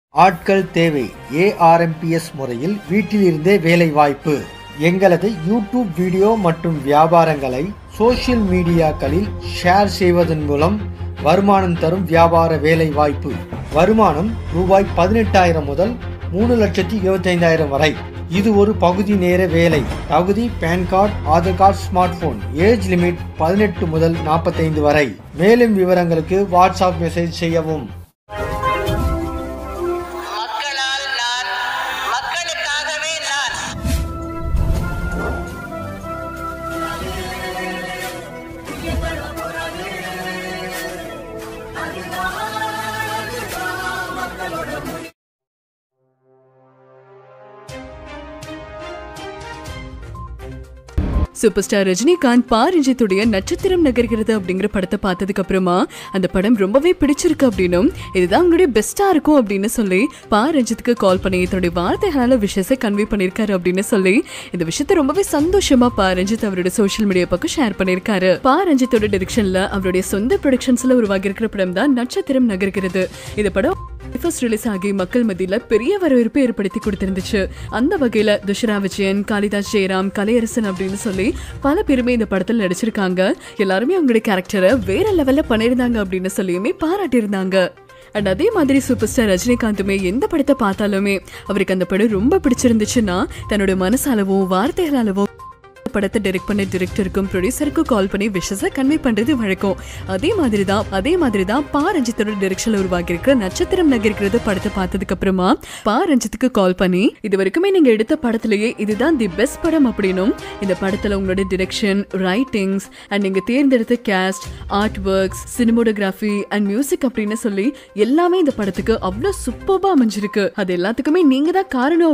ஆட்கள் தேவை. ஏஆர்எம்பிஎஸ் முறையில் வீட்டில் இருந்தே வேலை வாய்ப்பு. எங்களது யூடியூப் வீடியோ மற்றும் வியாபாரங்களை சோசியல் மீடியாக்களில் ஷேர் செய்வதன் மூலம் வருமானம் தரும் வியாபார வேலை வாய்ப்பு. வருமானம் ரூபாய் 18,000 முதல் 3,25,000 வரை. இது ஒரு பகுதி நேர வேலை. தகுதி pan card, Aadhaar card, smart phone. Age limit 18 முதல் 45 வரை. மேலும் விவரங்களுக்கு வாட்ஸ்அப் மெசேஜ் செய்யவும். சூப்பர் ஸ்டார் ரஜினிகாந்த் ரஞ்சித்துடைய நட்சத்திரம் நகர்கிறது அப்படிங்கிற படத்தை பார்த்ததுக்கு அப்புறமா அந்த படம் ரொம்பவே பிடிச்சிருக்கு அப்படின்னும் இதுதான் உங்களுடைய பெஸ்டா இருக்கும் அப்படின்னு சொல்லி ரஞ்சித்துக்கு கால் பண்ணி தன்னுடைய வார்த்தைகளால விஷயத்தை கன்வே பண்ணிருக்காரு அப்படின்னு சொல்லி இந்த விஷயத்தை ரொம்பவே சந்தோஷமா ரஞ்சித் அவருடைய சோசியல் மீடியா பக்கம் ஷேர் பண்ணிருக்காரு. ரஞ்சித்தோட டைரக்ஷன்ல அவருடைய சொந்த ப்ரொடக்ஷன்ஸ்ல உருவாகி இருக்கிற படம் தான் நட்சத்திரம் நகர்கிறது. இந்த படம் ஃபர்ஸ்ட் ரிலீஸ் ஆகி மக்கள் மத்தியில பெரிய வரவேற்பு ஏற்படுத்தி கொடுத்திருந்துச்சு. அந்த வகையில துஷரா விஜயன், காளிதாஸ் ஜெயராம், கலையரசன் அப்படின்னு சொல்லி பல பேருமே இந்த படத்துல நடிச்சிருக்காங்க. எல்லாருமே அவங்களுடைய கேரக்டரை வேற லெவல்ல பண்ணிருந்தாங்க அப்படின்னு சொல்லியுமே பாராட்டியிருந்தாங்க. அண்ட் அதே மாதிரி சூப்பர் ஸ்டார் ரஜினிகாந்துமே எந்த படத்தை பார்த்தாலுமே அவருக்கு அந்த படம் ரொம்ப பிடிச்சிருந்துச்சுன்னா தன்னோட மனசாலவோ வார்த்தைகளாலவோ படத்தை டைரக்ட் பண்ண டைரக்டருக்கும் ப்ரொடியூசருக்கும் கால் பண்ணி விஷயத்தை கன்வே பண்றது வழக்கம். அதே மாதிரி தான் ரஞ்சித்தோட டைரக்ஷன்ல உருவாகி இருக்கிற நட்சத்திரம் நகர்கிறது படத்தை பார்த்ததுக்கு அப்புறமா ரஞ்சித்துக்கு கால் பண்ணி இது வரைக்குமே நீங்க எடுத்த படத்திலேயே இதுதான் தி பெஸ்ட் படம் அப்படின்னும் இந்த படத்துல உங்களோட டைரக்ஷன், ரைட்டிங்ஸ் அண்ட் நீங்க தேர்ந்தெடுத்த cast, art works, cinematography and music அப்படின்னு சொல்லி எல்லாமே இந்த படத்துக்கு அவ்வளவு சூப்பர்பா அமைஞ்சிருக்கு. அது எல்லாத்துக்குமே நீங்க தான் காரணம்.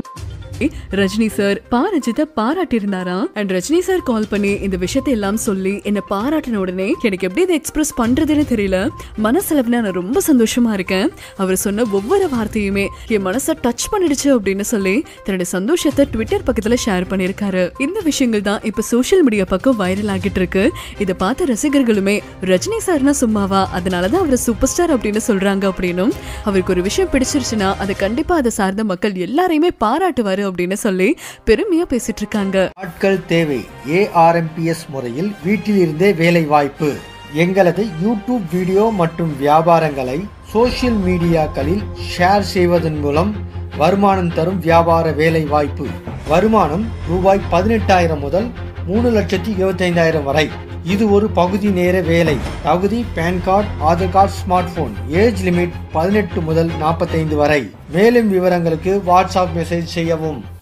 ரஜினி சார் ரஞ்சித்தை பாராட்டி இருந்தாரா. அண்ட் ரஜினி சார் கால் பண்ணி இந்த விஷயத்தை எல்லாம் சொல்லி என்ன பாராட்டின உடனே எனக்கு எப்படி இதை எக்ஸ்பிரஸ் பண்றதுன்னு தெரியல. மனசளவுல நான் ரொம்ப சந்தோஷமா இருக்கேன். அவர் சொன்ன ஒவ்வொரு வார்த்தையுமே என் மனசை டச் பண்ணிடுச்சு அப்படின்னு சொல்லி தன்னுடைய சந்தோஷத்தை ட்விட்டர் பக்கத்துல ஷேர் பண்ணிருக்காரு. இந்த விஷயங்கள் தான் இப்ப சோசியல் மீடியா பக்கம் வைரல் ஆகிட்டு இருக்கு. இதை பார்த்த ரசிகர்களுமே ரஜினி சார்னா சும்மாவா, அதனாலதான் அவர் சூப்பர் ஸ்டார் அப்படின்னு சொல்றாங்க அப்படின்னும் அவருக்கு ஒரு விஷயம் பிடிச்சிருச்சுன்னா அதை கண்டிப்பா அதை சார்ந்த மக்கள் எல்லாரையுமே பாராட்டுவாரு அப்படின்னு சொல்லி பெருமையா பேசிட்டு இருக்காங்க. ஆட்கள் தேவை. ஏஆர்எம்பிஎஸ் முறையில் வீட்டில் இருந்தே வேலை வாய்ப்பு. எங்களது யூடியூப் வீடியோ மற்றும் வியாபாரங்களை சோசியல் மீடியாக்களில் ஷேர் செய்வதன் மூலம் வருமானம் தரும் வியாபார வேலை வாய்ப்பு. வருமானம் ரூபாய் 18,000 முதல் 3,25,000 வரை. இது ஒரு பகுதி நேர வேலை. தகுதி pan card, Aadhaar card, smart phone. Age limit 18 முதல் 45 வரை. மேலும் விவரங்களுக்கு வாட்ஸ்அப் மெசேஜ் செய்யவும்.